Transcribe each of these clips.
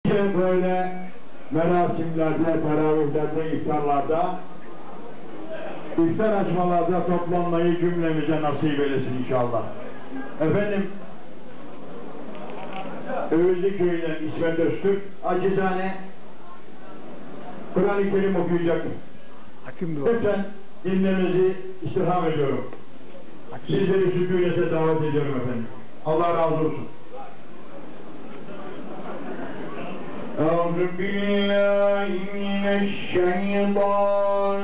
Böyle merasimlerde, teravihlerde, iftarlarda, iftar açmalarda toplanmayı cümlemize nasip eylesin inşallah. Efendim, Övüzlü köyünden İsmet Öztürk, acizane Kur'an-ı Kerim okuyacak. Lütfen dinlemenizi istirham ediyorum. Sizleri sükunete davet ediyorum efendim. Allah razı olsun. أعوذ بالله من الشيطان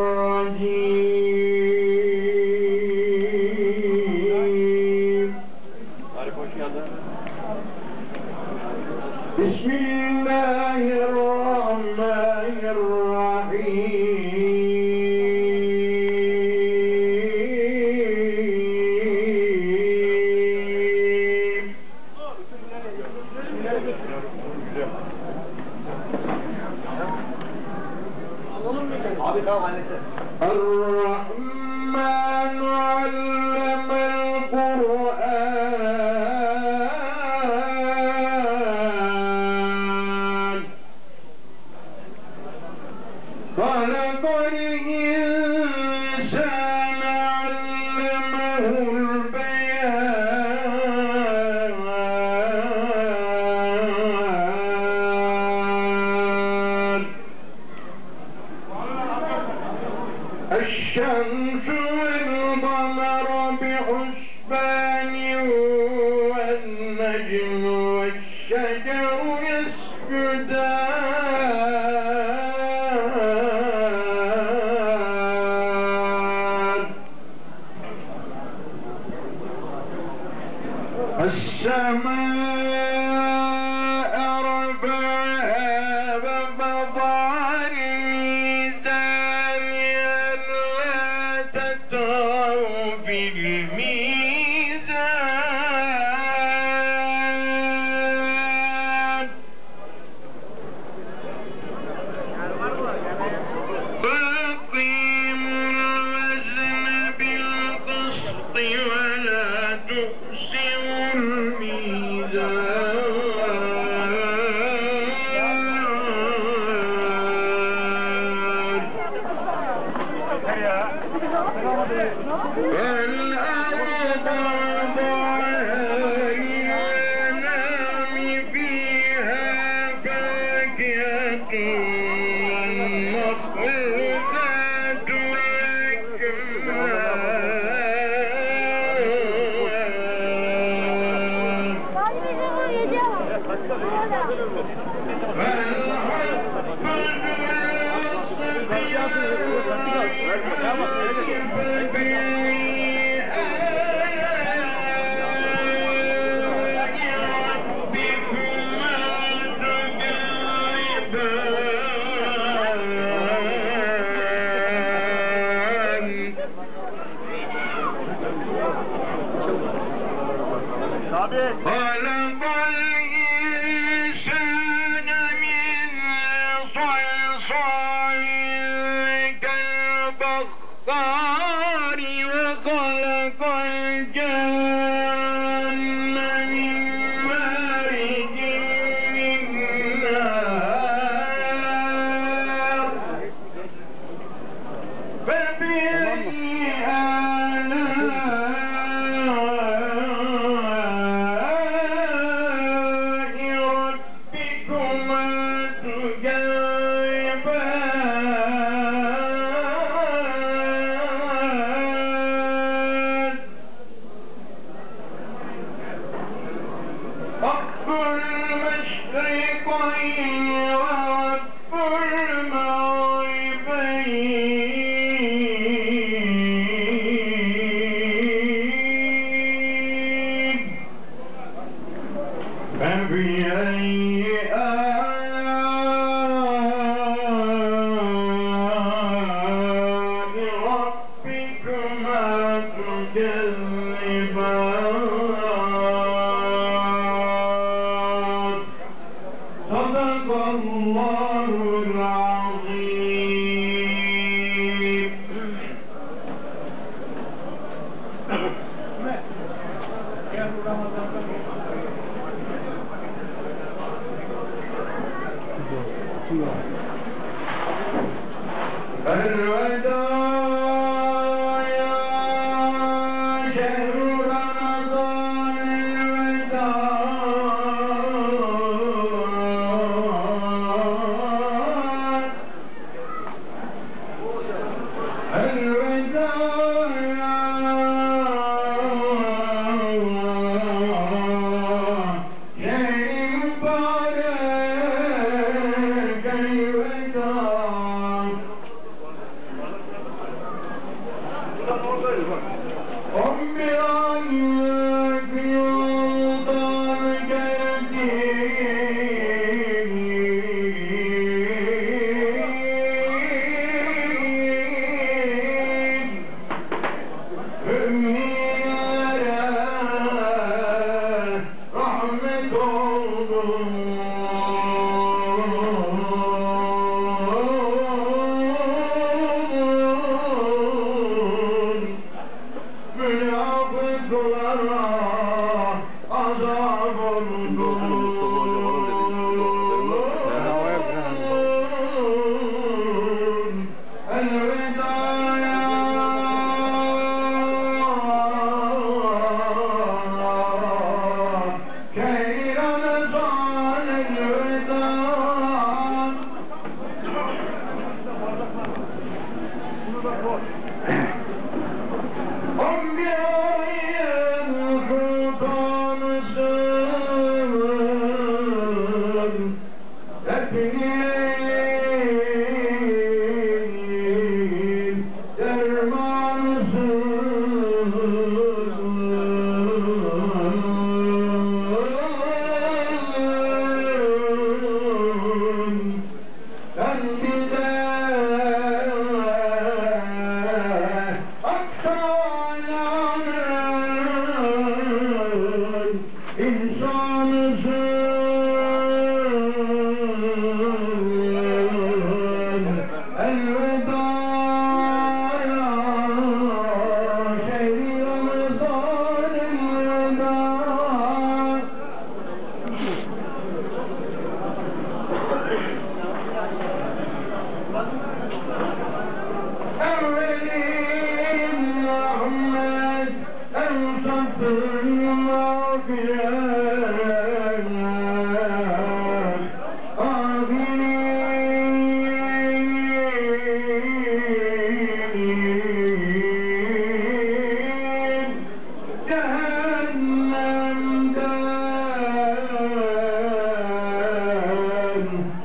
الرجيم بسم الله الرحمن الرحيم الرحمن علم القرآن خلق الإنسان علمه البيان الشمس والقمر بحسبان والنجم والشجر يسجدان السماء رفعها ووضع الميزان في الميزان وأقيموا الوزن بالقسط ولا تخسروا الميزان والأرض وضعها للأنام فيها فاكهة والنخل ذات خلق الإنسان من صلصال كالفخار وخلق الجن من مارج من نار فبأي Elveda ya şehru Ramazan, elveda. Elveda ya şehri mübarek, elveda. 11 aylık yoldan geldim, ümmitlere rahmet oldum. Münafıklara azap oldum. Elveda ya şehri Ramazan, elveda. 11 ayın sultanısın, hepinin dermanısın. Sen bize Akşayanın insanısın. Elveda ya şehri Ramazan, elveda. Evvelim rahmet, evsatın mağfiret, ahirin cehennemden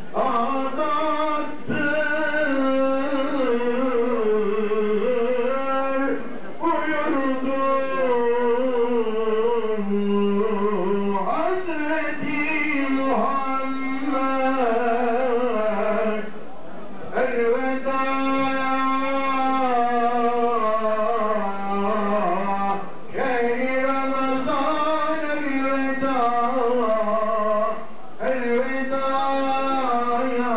azattır buyurdun Hazreti Muhammed. Elveda şehri Ramazan, elveda. Elveda ya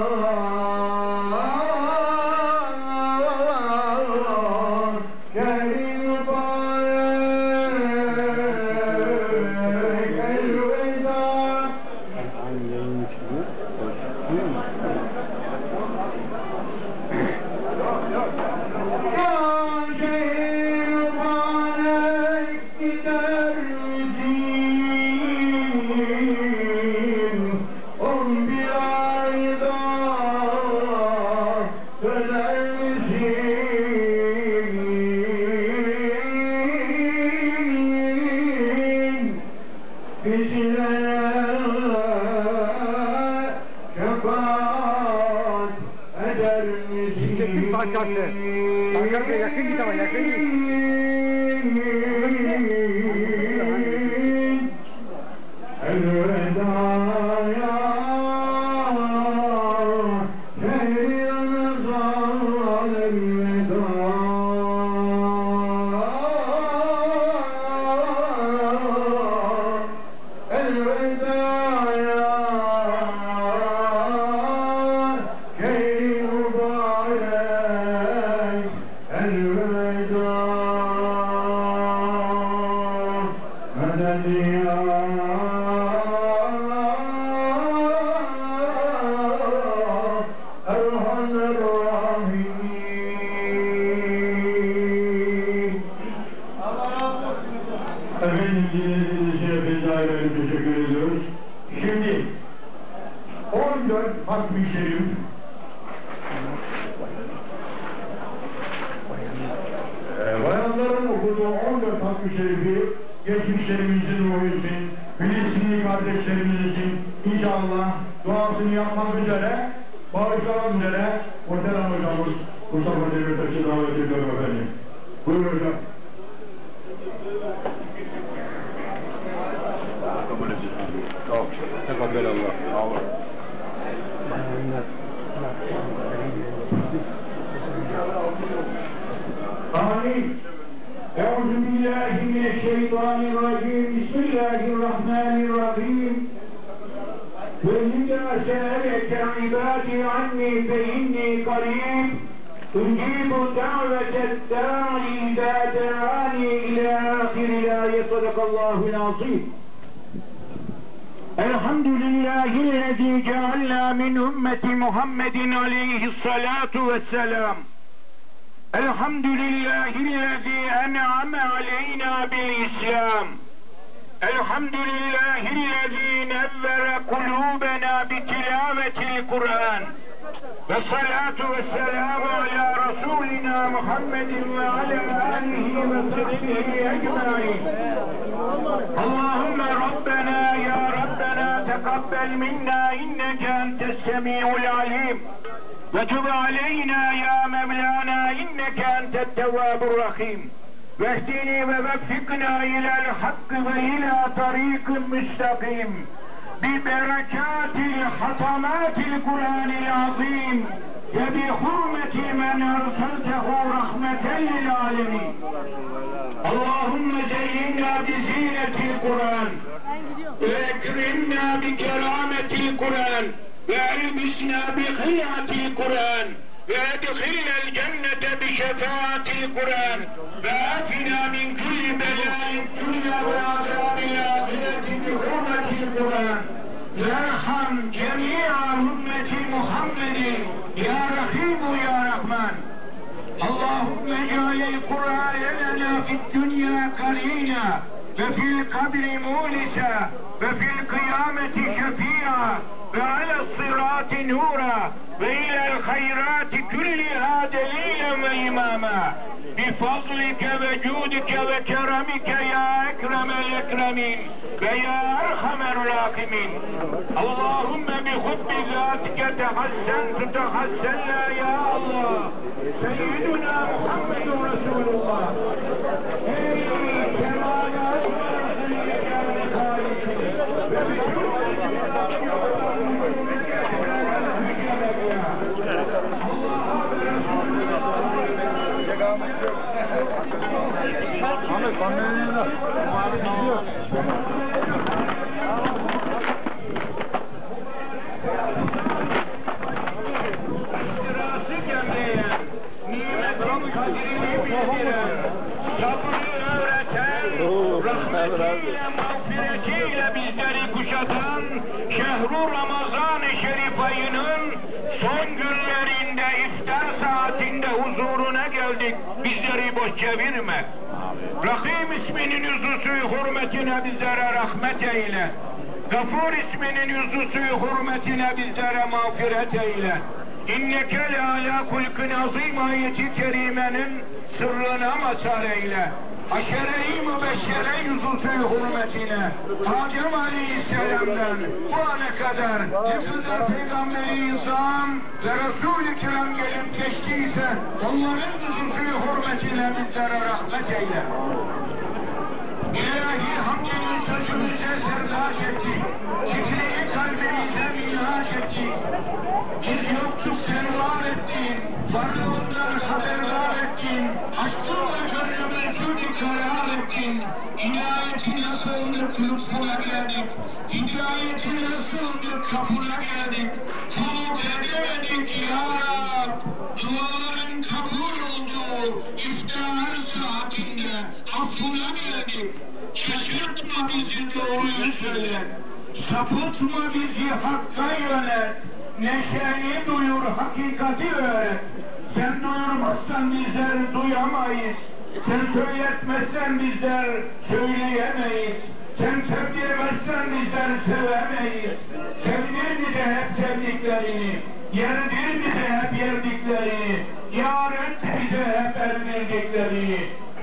şehri mübarek, elveda. Ya şehri mübarek gider misin? 11 ayda döner misin? Bizlere şefaat eder misin? Çektik pankartı. Pankartı yakın git ama yakın git. Elveda ya şehri Ramazan, elveda. Elveda ya şehri mübarek, elveda. 14 hatmi şerif, bayanların okuduğu 14 hatmi şerifi geçmişlerimizin ruhu için, Filistinli kardeşlerimiz için inşallah duasını yapmak üzere, bağışlamak üzere muhterem hocamız Mustafa Demirtaş'ı davet ediyorum efendim. Buyurun hocam. Tekabül Allah. Allah. Amin. Euzubillahimineşşeytanirracim. Bismillahirrahmanirrahim. وَإِذَا سَأَلَكَ عِبَادِي عَنِّي فَإِنِّي قَرِيبٌ أُجِيبُ دَعْوَةَ الدَّاعِ إِذَا دَعَانِي إِلَى آخِرِ الْآيَةِ صَدَقَ اللَّهُ الْعَظِيمُ. Elhamdülillahi'llezî cealnâ min ümmeti Muhammedin aleyhissalâtu vesselâm. Elhamdülillahi'llezî en'ame aleynâ bil İslam. Elhamdülillahi'llezî nevvere kulûbenâ bitilavetil Kur'an. Ve salatu ve selamu ala Resulina Muhammedin ve ala alihi ve sahbihi ecmaîn. Allahümme Rabbena ya Rabbena tekabbel minna inneke entessemî'ul alîm. Ve tub aleyna ya Mevlana inneke entettevvâbur rahîm. Vehdini ve veffikna ilel hakkı ve ila tariqin müstakim. Bi berekatil hatamatil Kur'anil azim ve bi hurmeti men erseltehu rahmeten lil alemin. Allahümme zeyyinna bi zinetil Kur'an ve ekrimna bi kerametil Kur'an ve elbisna bi hıyatil Kur'an ve edkhilnel cennete bi şefaatil Kur'an ve afina min kulli belâin dünya ve azâbil âhireti bi hurmetil Kur'an. Yerham cemi'a ümmeti Muhammedin ya Rahimu ya Rahman. Allahümme cealil Kur'âne lena fid dünya karîna ve fil kabri mulisa ve fil kıyameti şefî'a ve ala sırâti nûra ve ilel hayrâti külliha delîlen ve imâmâ bifadlike ve cûdike ve keremike ya ekremel ekremin ve ya erhamer rahimin. Allahümme bi hubbi zâtike tehassen tutehassenna ya Allah. Seyyiduna Muhammedun Resulullah. Ey kemalat ve seyyidâne hâlisin ve bütün Ahmet kamyonunda abi gidiyor. İstirası gömleyen, nimetin kadrini bildiren, sabrı öğreten, rahmetiyle, mağfiretiyle bizleri kuşatan, şehru Ramazan-ı Şerif ayının son günlerinde iftar saatinde huzuruna geldik. Bizleri boş çevirme. Rahim isminin yüzüsü hürmetine bizlere rahmet eyle. Gafur isminin yüzüsü hürmetine bizlere mağfiret eyle. İnneke le ala kulkın azim ayeti kerimenin sırrına mazhar eyle. Haşere-i mübeşşere yüzüsü hürmetine Adem Aleyhisselam'dan bu ana kadar ne kadar Peygamberi İzam ve Resul-i Kiram gelip geçtiyse onların yüzüsü hürmetine bizlere rahmet eyle. İlahi hamdinin sözümüze serdaş ettik. Zikrini kalbimize minhaş ettik. Biz yoktuk sen var ettin. Varlığından haberdar ettin. Aşkınla gönlümüzü karar ettin. İnayetine sığındık lütfuna geldik. Hidayetine sığındık kapına geldik. Tavuk edemedik ya Rab. Duaların kabul olduğu iftar saatinde affına geldik. Şaşırtma bizi doğruyu söyle. Sapıtma bizi hakka yönet. Neşeni duyur, hakikati öğret. Sen duyurmazsan bizler duyamayız. Sen söyletmezsen bizler söyleyemeyiz. Sen sevdirmezsen bizler sevemeyiz. Sevdir bize hep verdiklerini, yerdir bize hep yerdiklerini, yar et bize hep erdirdiklerini.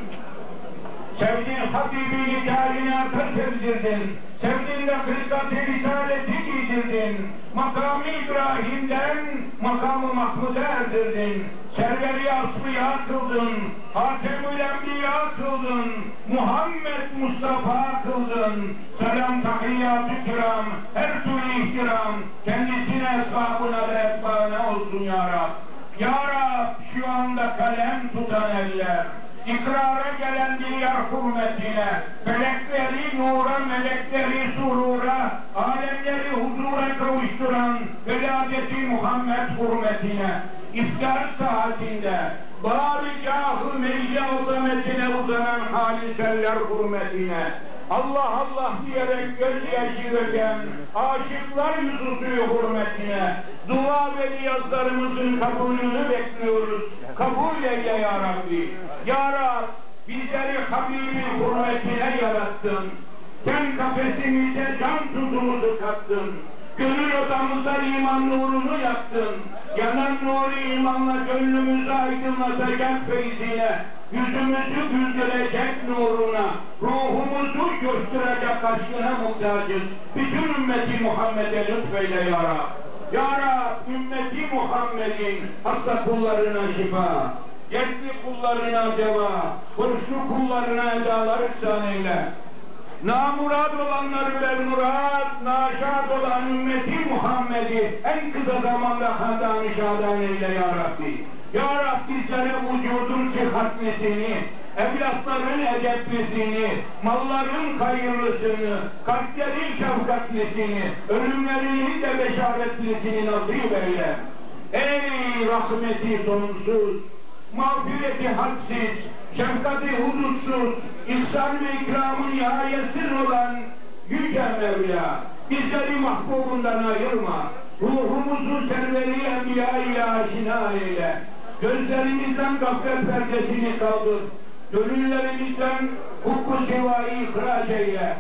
Sevdiğin Habibi-i kainata sevdirdin, sevdiğinde hırkat-ı risaleti giydirdin, makamı İbrahim'den makamı Mahmud'a erdirdin, serveri aslıya kıldın, Hatemül Enbiya kıldın, Muhammed Mustafa kıldın, selam tahiyyat-ı kiram, her türlü ihtiram, kendisine esbabına ve etbağına olsun ya Rab. Ya Rab, şu anda kalem tutan eller, İkrara gelen diğer hürmetine, melekleri nura, melekleri surura, alemleri huzura kavuşturan veladeti Muhammed hürmetine, iftar saatinde, bâri-gâh-ı meyce azametine uzanan haliseller hürmetine, Allah Allah diyerek gözyaşı döken aşıklar yüzüsü hürmetine dua ve niyazlarımızın kabulünü bekliyoruz. Kabul eyle ya Rabbi. Ya Rab, bizleri Habibi hürmetine yarattın. Sen kafesimize can tuzumuzu kattın. Gönül odamıza iman nurunu yaktın. Yanan nuru imanla gönlümüzü aydınlatacak feyzine, yüzümüzü güldürecek nuruna, ruhumuzu coşturacak aşkına muhtacız. Bütün ümmeti Muhammed'e lütfeyle ya Rab. Ya Rab, ümmeti Muhammed'in hasta kullarına şifa, yerli kullarına deva, hırslı kullarına edalar ihsan eyle. Namurad olanları belmurad, naşad olan ümmeti Muhammed'i en kısa zamanda handan-ı şadan eyle ya Rabbi. Ya Rabbi bizlere vücudun sıhhatlisini, evlatların edeplisini, malların hayırlısını, kalplerin şefkatlisini, ölümlerinin de beşaretlisini nasip eyle. Ey rahmeti sonsuz, mağfireti hadsiz, şefkati hudutsuz, ihsan ve ikramın nihayetsiz olan Yüce Mevla, bizleri mahbubundan ayırma, ruhumuzu serveri enbiya ile aşina eyle, gözlerimizden gaflet perdesini kaldır, gönüllerimizden hukku sevayı ihraç eyle,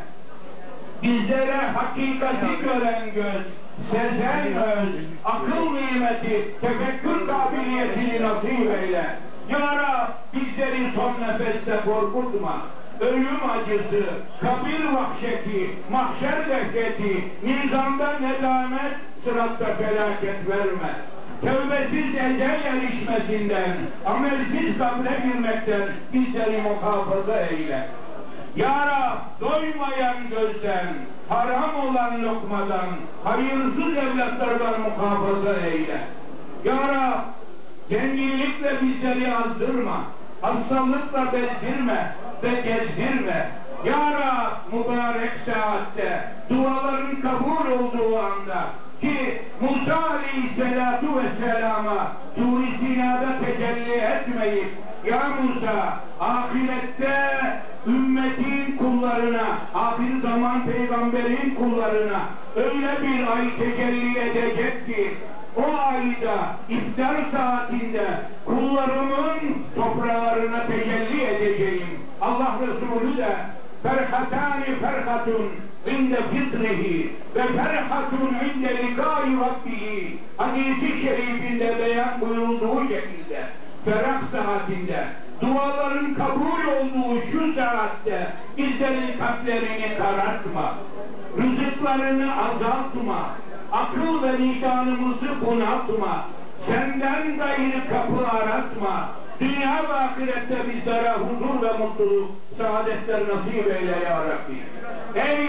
bizlere hakikati gören göz, sezen öz, akıl nimeti, tefekkür kabiliyetini nasip eyle. Ya Rab, bizleri son nefeste korkutma. Ölüm acısı, kabir vahşeti, mahşer dehşeti, nizamda nedamet, sıratta felaket verme. Tövbesiz ecel erişmesinden, amelsiz kabre girmekten bizleri muhafaza eyle. Ya Rab, doymayan gözden, haram olan lokmadan, hayırsız evlatlardan muhafaza eyle. Ya Rab, zenginlikle bizleri azdırma, hastalıkla bezdirme ve gezdirme. Ya Rab, mübarek saatte, duaların kabul olduğu anda ki Musa aleyhisselatu vesselama Tur-i Sina'da tecelli etmeyip, ya Musa, ahirette ümmetin kullarına, ahir zaman peygamberin kullarına öyle bir ay tecelli edecek ki, o ayda, iftar saatinde kullarımın toprağlarına tecelli edeceğim. Allah Resulü de ferhatani ferhatun inde fitrihi ve ferhatun inde likai rabbihi hadisi şerifinde beyan buyurulduğu şekilde ferah saatinde, duaların kabul olduğu şu saatte bizlerin kalplerini karartma, rızıklarını azaltma, akıl ve vicdanımızı bunaltma, senden gayrı kapı aratma, dünya ve ahirette bizlere huzur ve mutluluk, saadetler nasip eyle ya Rabbi. Ey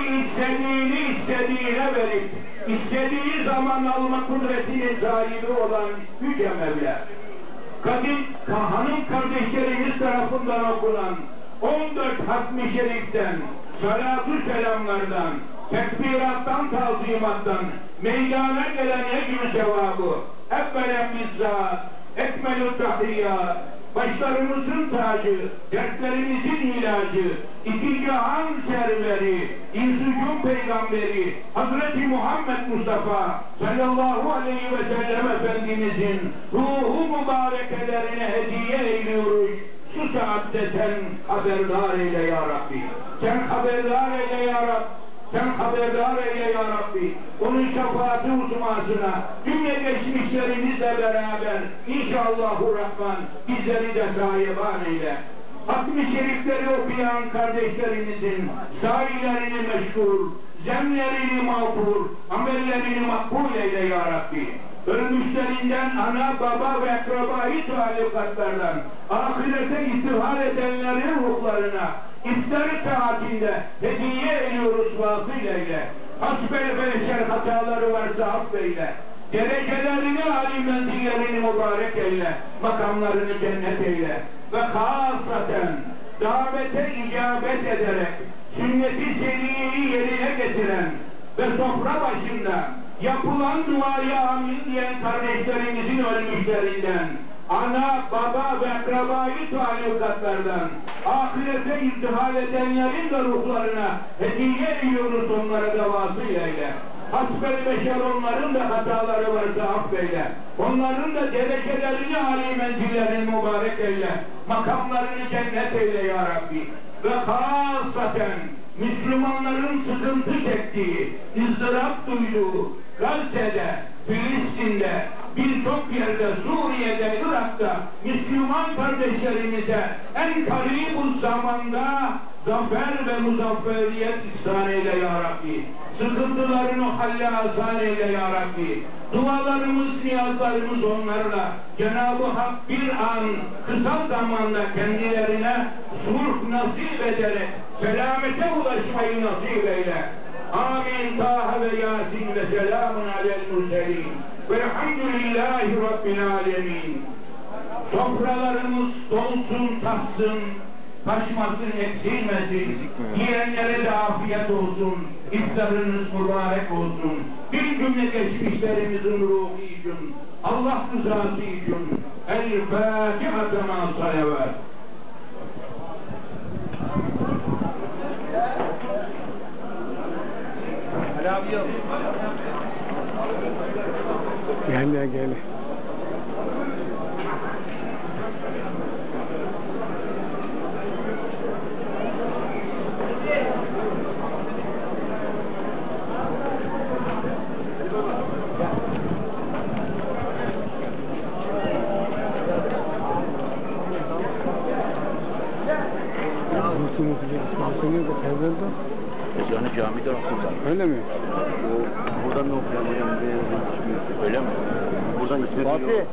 istediğine verip, istediği zaman alma kudretinin sahibi olan Yüce Mevla, hanım kardeşlerimiz tarafından okunan 14 hatmi şeriften, salatu selamlardan, tekbirattan, tazimattan, meydana gelen ecr sevabı, evvelen bizzat, ekmelü tahiyyat, başlarımızın tacı, dertlerimizin ilacı, iki cihan serveri, İnsucun peygamberi, Hazreti Muhammed Mustafa sallallahu aleyhi ve sellem Efendimizin ruhu mübarekelerine hediye eyliyoruz. Şu saatte sen haberdar eyle ya Rabbi. Sen haberdar eyle ya Rabbi. sen haberdar eyle ya Rabbi. Onun şefaati uzmasına cümle geçmişlerimizle beraber inşallahurrahman bizleri de sahiban eyle. Hatmi şerifleri okuyan kardeşlerimizin sahilerini meşgul, zemlerini mağfur, amellerini makbul eyle ya Rabbi. Ölmüşlerinden ana, baba ve akrabayı talukatlardan ahirete istihar edenlerin ruhlarına iftar saatinde hediye ediyoruz vasıl eyle. Hasbel beşer hataları varsa affeyle. Derecelerini, âli menzillerini mübarek eyle. Makamlarını cennet eyle. Ve hasaten davete icabet ederek sünnet-i seniyeyi yerine getiren ve sofra başında yapılan duaya amin diyen kardeşlerimizin ölmüşlerinden, ana, baba ve akrabayı talukatlardan ahirete iftihar edenlerin de ruhlarına hediye ediyoruz, onlara da vasıl eyle. Hasbel beşer onların da hataları varsa affeyle. Onların da derecelerini, âli menzillerini mübarek eyle. Makamlarını cennet eyle ya Rabbi. Ve hasaten Müslümanların sıkıntı çektiği, ızdırap duyduğu Gazze'de, Filistin'de, birçok yerde, Suriye'de, Irak'ta Müslüman kardeşlerimize en karib zamanda zafer ve muzafferiyet ihsan eyle ya Rabbi. Sıkıntılarını halle asan eyle ya Rabbi. Dualarımız, niyazlarımız onlarla Cenab-ı Hak bir an kısa zamanda kendilerine sulh nasip ederek selamete ulaşmayı nasip eyle. Amin. Taha ve Yasin ve selamun alel murselin. Velhamdülillahi Rabbil alemin. Sofralarımız dolsun, tatsın, taşmasın, eksilmesin. Yiyenlere de afiyet olsun. İftarınız mübarek olsun. Bir cümle geçmişlerimizin ruhu için, Allah rızası için. El-Fatiha ma salavat. Gel. Ezanı camide okuyorlar. Öyle mi? O buradan ne okuyan hocam? Öyle mi? Buradan İsmet'e yok.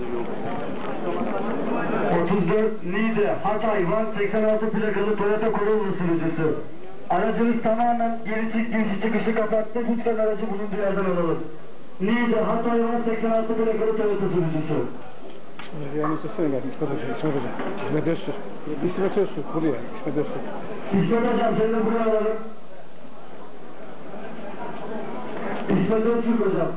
34 Niğde Hatay Van 86 plakalı Toyota Corolla sürücüsü. Aracınız tamamen giriş çıkışı kapattı. Lütfen aracı bulunduğu yerden alalım. Niğde Hatay Van 86 plakalı Toyota sürücüsü. Yani sesine geldi İsmet Hocam. İsmet Öztürk. İsmet Öztürk buraya. İsmet Öztürk. İsmet Hocam seni de buraya alalım. İsmet Öztürk Hocam.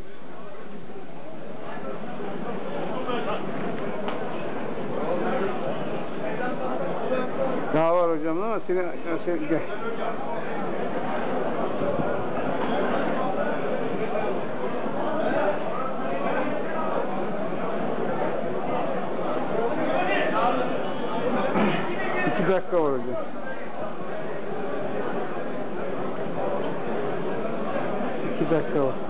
Daha var hocam ama seni gel. İki dakika var hocam. İki dakika var.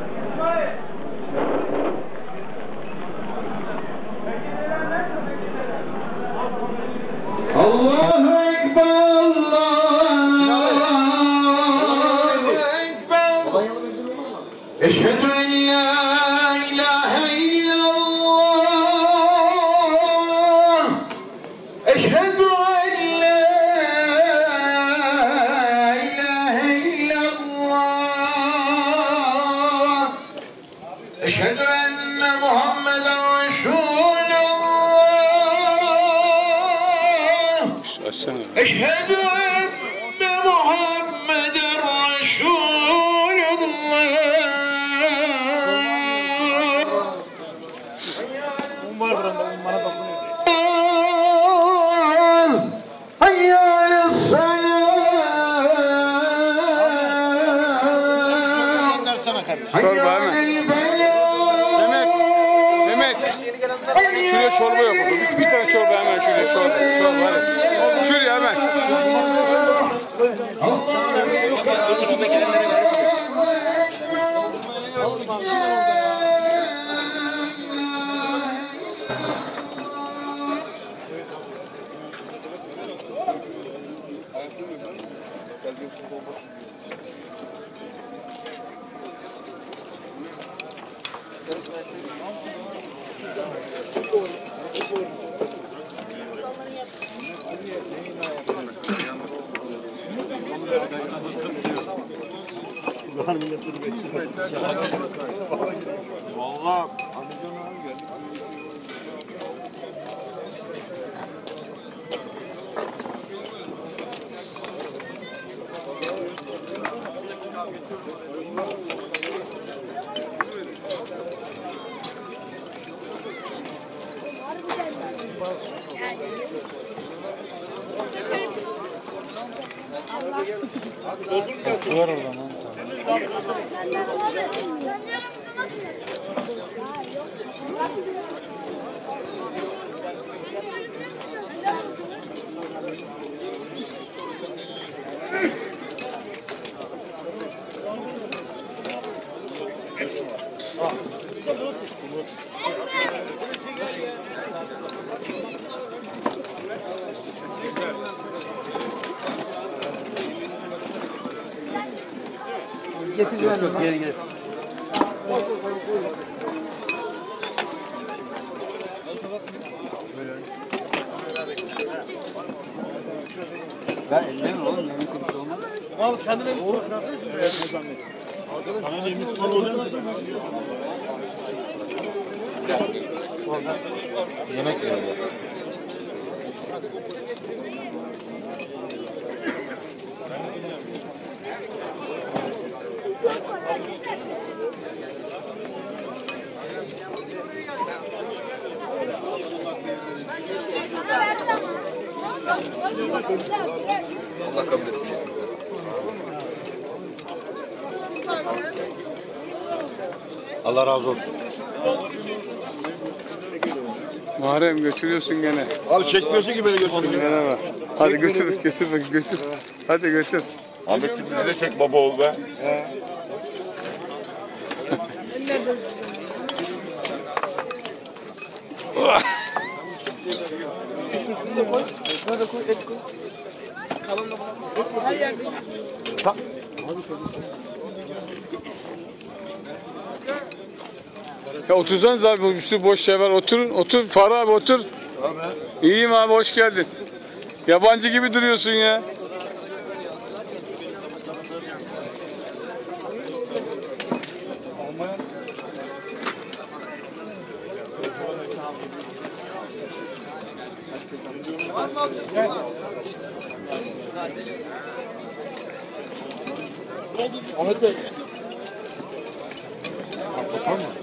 Allahu Ekber, Allahu Ekber. Eşhedü en la ilahe illallah. Eşhedü en la ilahe illallah. Eşhedü enne Muhammeden Resulullah. Eşhedü enne Muhammeden Resulullah. Çorba hemen. Mehmet. Şuraya çorba yapalım. Bir tane çorba hemen şuraya çorba. Hadi. Şuraya hemen. Su var oradan lan. Getireceğim. Geri gel. Ben ellerim oğlum. Yemin kimse olmaz. Al kendine bir soru sınarsın. Evet, ne zahmet. Bana demiş falan olacak mı? Yemek veriyor. Allah kabul etsin. Allah razı olsun. Muharrem götürüyorsun gene. Abi çekmiyorsun ki beni götürün. Merhaba. Hadi götür, götür. Hadi götür. Ahmetciğim bizi de çek baba ol be. Ya otursanız abi, bir sürü boş şey var. Otur Farah abi, otur. Abi. İyiyim abi, hoş geldin. Yabancı gibi duruyorsun ya. Ahmet Bey. Tamam mı?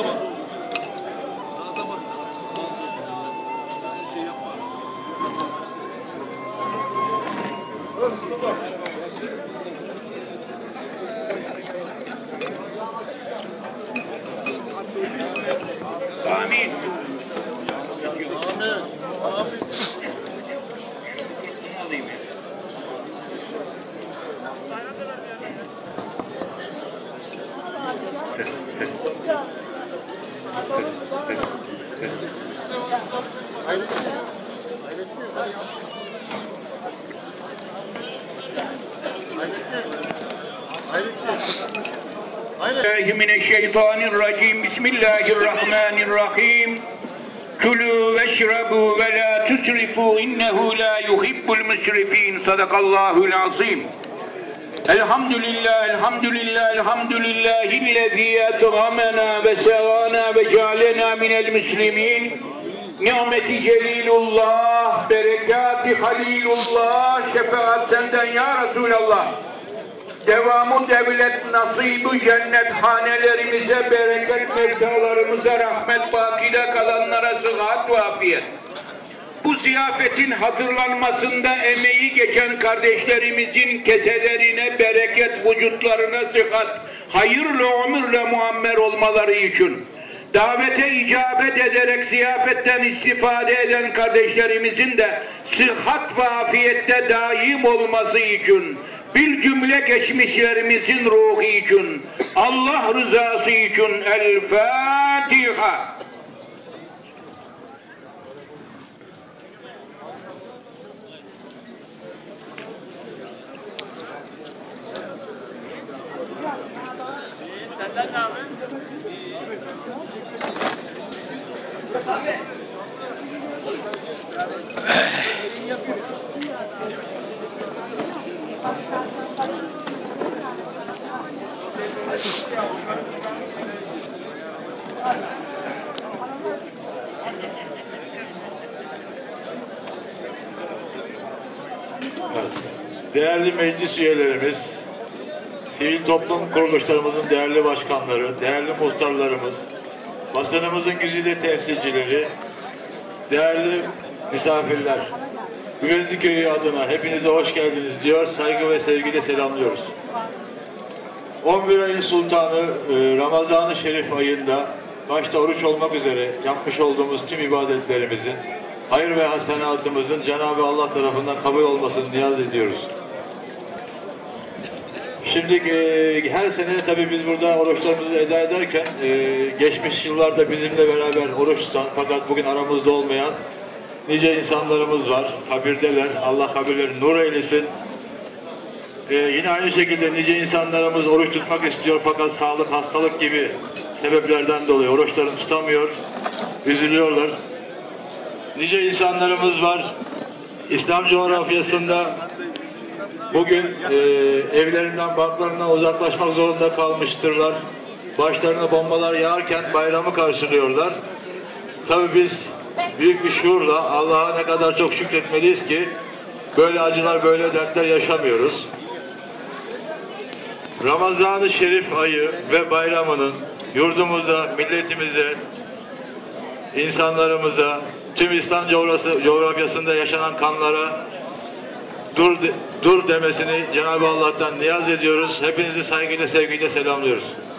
Tamam. Amin. Mineşşeytanirracim. Bismillahirrahmanirrahim. Kulû veşrabû ve lâ tusrifû innehu lâ yuhibbul musrifîn. Sadakallahul azîm. Elhamdülillah, elhamdülillah, elhamdülillahillezî etgamena ve segâna ve cealena minel müslimîn. Nimeti celilullah, berekati halilullah, şefaat senden ya Resulallah. Devamı devlet nasibu cennet hanelerimize, bereket mevtalarımıza, rahmet bakide kalanlara sıhhat ve afiyet. Bu ziyafetin hazırlanmasında emeği geçen kardeşlerimizin keselerine bereket, vücutlarına sıhhat, hayırlı ömürle muammer olmaları için, davete icabet ederek ziyafetten istifade eden kardeşlerimizin de sıhhat ve afiyette daim olması için, bir cümle geçmişlerimizin ruhu için, Allah rızası için El Fatiha. Senden ne abi? Değerli meclis üyelerimiz, sivil toplum kuruluşlarımızın değerli başkanları, değerli muhtarlarımız, basınımızın güzide temsilcileri, değerli misafirler, Güvenzi Köyü adına hepinize hoş geldiniz diyor, saygı ve sevgiyle selamlıyoruz. 11 ayın sultanı Ramazan-ı Şerif ayında başta oruç olmak üzere yapmış olduğumuz tüm ibadetlerimizin, hayır ve hasenatımızın Cenab-ı Allah tarafından kabul olmasını niyaz ediyoruz. Şimdi her sene tabii biz burada oruçlarımızı eda ederken geçmiş yıllarda bizimle beraber oruç tutan fakat bugün aramızda olmayan nice insanlarımız var. Kabirdeler. Allah kabirlerini nur eylesin. Yine aynı şekilde nice insanlarımız oruç tutmak istiyor fakat sağlık, hastalık gibi sebeplerden dolayı oruçlarını tutamıyor. Üzülüyorlar. Nice insanlarımız var. İslam coğrafyasında bugün evlerinden, barklarından uzaklaşmak zorunda kalmıştırlar. Başlarına bombalar yağarken bayramı karşılıyorlar. Tabii biz büyük bir şuurla Allah'a ne kadar çok şükretmeliyiz ki böyle acılar, böyle dertler yaşamıyoruz. Ramazan-ı Şerif ayı ve bayramının yurdumuza, milletimize, insanlarımıza, tüm İslam coğrafyasında yaşanan kanlara dur demesini Cenab-ı Allah'tan niyaz ediyoruz. Hepinizi saygıyla, sevgiyle selamlıyoruz.